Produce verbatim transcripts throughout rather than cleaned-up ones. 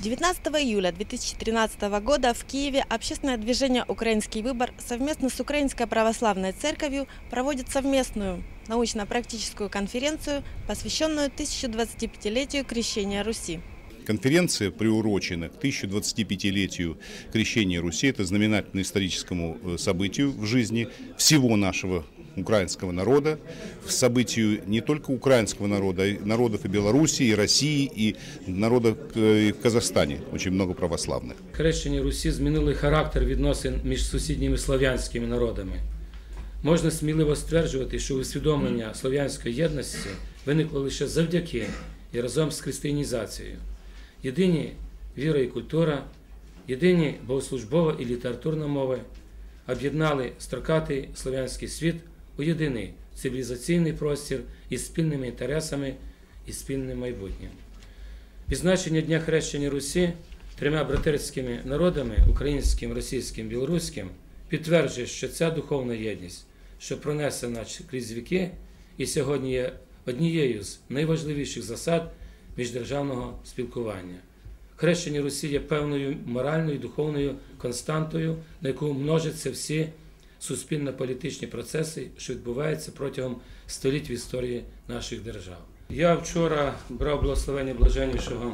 девятнадцатого июля две тысячи тринадцатого года в Киеве общественное движение «Украинский выбор» совместно с Украинской православной церковью проводит совместную научно-практическую конференцию, посвященную тысяча двадцатипятилетию крещения Руси. Конференция приурочена к тысяча двадцатипятилетию крещения Руси. Это знаменательно историческому событию в жизни всего нашего украинского народа, событию не только украинского народа, а и народов и Белоруссии, и России, и народов в Казахстані, очень много православних. Хрещення Русі змінили характер відносин між сусідніми слов'янськими народами. Можна сміливо стверджувати, що усвідомлення слов'янської єдності виникло лише завдяки і разом з християнізацією. Єдині віра і культура, єдині богослужбова і літературна мови об'єднали строкатий слов'янський світ у єдиний цивілізаційний простір із спільними інтересами і спільним майбутнім. Відзначення Дня хрещення Русі трьома братерськими народами – українським, російським, білоруським – підтверджує, що ця духовна єдність, що пронесена крізь віки і сьогодні є однією з найважливіших засад міждержавного спілкування. Хрещення Русі є певною моральною і духовною константою, на яку множаться всі суспільно-політичні процеси, що відбуваються протягом століть в історії наших держав. Я вчора брав благословення Блаженнішого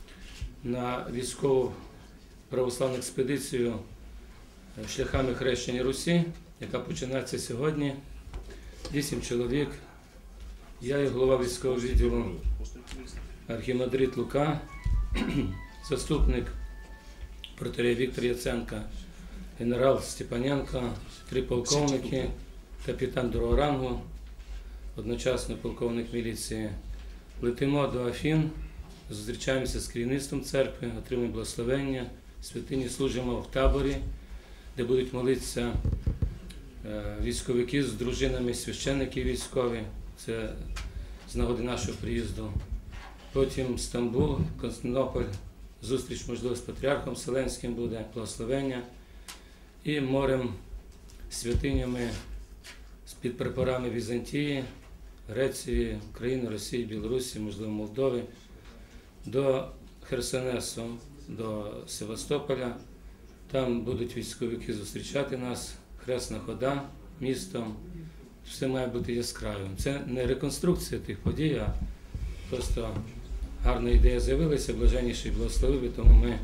на військову православну експедицію шляхами хрещення Русі, яка починається сьогодні. Вісім чоловік. Я і голова військового відділу архімандрит Лука, заступник протоієрей Віктор Яценко, генерал Степаненко, три полковники, капітан другого рангу, одночасно полковник міліції. Летимо до Афін, зустрічаємося з керівництвом церкви, отримуємо благословення, святині служимо в таборі, де будуть молитися військовики з дружинами, священники військові. Це з нагоди нашого приїзду. Потім Стамбул, Константинополь, зустріч, можливо, з патріархом Вселенським буде, благословення. І морем, святинями, з-під прапорами Візантії, Греції, України, Росії, Білорусі, можливо, Молдови, до Херсонесу, до Севастополя. Там будуть військовики зустрічати нас, хресна хода містом. Все має бути яскравим. Це не реконструкція тих подій, а просто гарна ідея з'явилася, Блаженніший благословив, і тому ми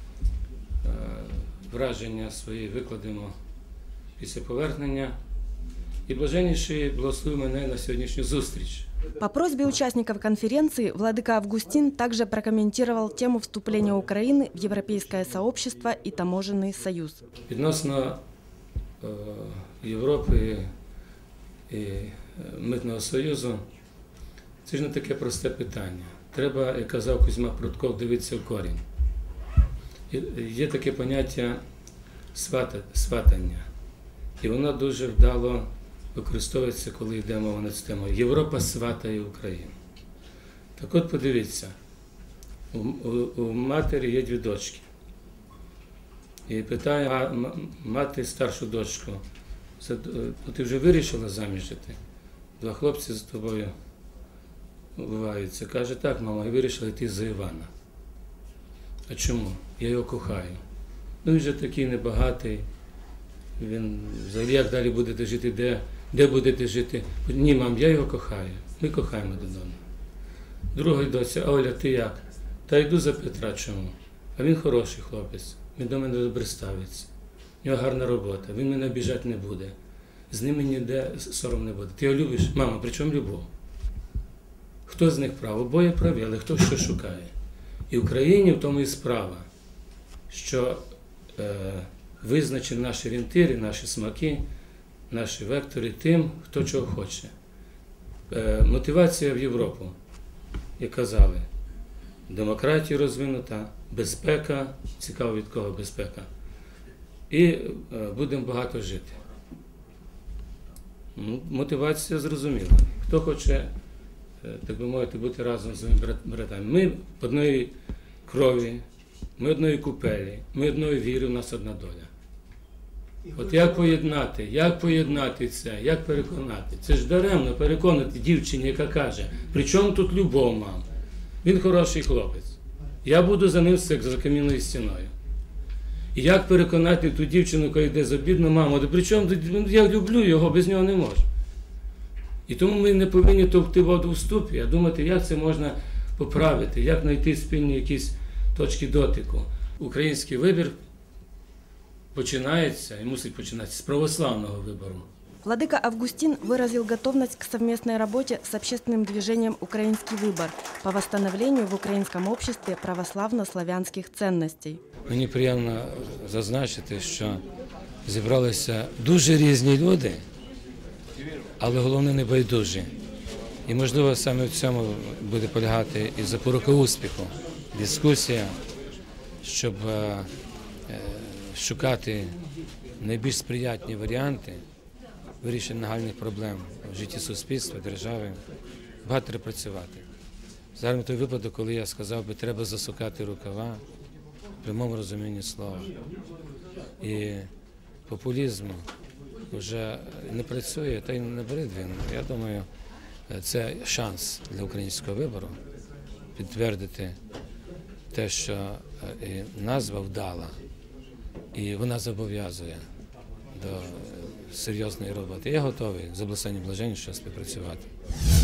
враження свої викладемо після повернення. И Блаженнейший благословил меня на сегодняшнюю зустріч. По просьбе участников конференции владыка Августин также прокомментировал тему вступления Украины в Европейское сообщество и Таможенный союз. Відносно е, Європи і Митного союзу, це ж не таке просте питання. Треба, як казав Кузьма Прутков, дивитися в корінь. Є таке поняття свата, сватання, і воно дуже вдало використовується, коли йде мова над темою. Європа сватає Україну. Так от подивіться, у, у, у матері є дві дочки. І питає мати старшу дочку, ти вже вирішила заміж жити? Два хлопці з тобою буваються. Каже, так, мама, я вирішила йти за Івана. А чому? Я його кохаю. Ну, він же такий небагатий. Він, взагалі, як далі будете жити, де, де будете жити? Ні, мам, я його кохаю. Ми кохаємо додому. Друга доця, а Оля, ти як? Та йду за Петра, чому? А він хороший хлопець, він до мене добре ставиться. У нього гарна робота, він мене обіжати не буде. З ним ніде сором не буде. Ти його любиш? Мама, при чому любов? Хто з них прав? Обоє праві, але хто що шукає? І в Україні в тому і справа, що е, визначені наші орієнтири, наші смаки, наші вектори тим, хто чого хоче. Е, мотивація в Європу, як казали, демократія розвинута, безпека, цікаво від кого безпека, і е, будемо багато жити. Ну, мотивація зрозуміла. Хто хоче, так би мовити, бути разом з своїми братами. Ми одної крові, ми одної купелі, ми одної віри, у нас одна доля. От як поєднати, як поєднати це, як переконати? Це ж даремно переконати дівчині, яка каже, при чому тут любов, мам? Він хороший хлопець. Я буду за ним як за камінною стіною. І як переконати ту дівчину, яка йде за бідну маму, при чому я люблю його, без нього не можу. І тому ми не повинні товкти воду в ступі, а думати, як це можна поправити, як знайти спільні якісь точки дотику. Український вибір починається і мусить починатися з православного вибору. Владыка Августин выразил готовность к совместной работе с общественным движением «Украинский выбор» по восстановлению в украинском обществе православно-славянских ценностей. Мені приємно зазначити, що зібралися дуже різні люди, але головне не байдужі. І, можливо, саме в цьому буде полягати і запорука успіху, дискусія, щоб шукати найбільш сприятні варіанти вирішення нагальних проблем в житті суспільства, держави, багато працювати. Зараз той випадок, коли я сказав би, треба засукати рукава, в прямому розумінні слова. І популізм вже не працює, та й не бере він. Я думаю, це шанс для українського вибору підтвердити те, що назва вдала, і вона зобов'язує до серйозної роботи. Я готовий з обласним блаженністю співпрацювати.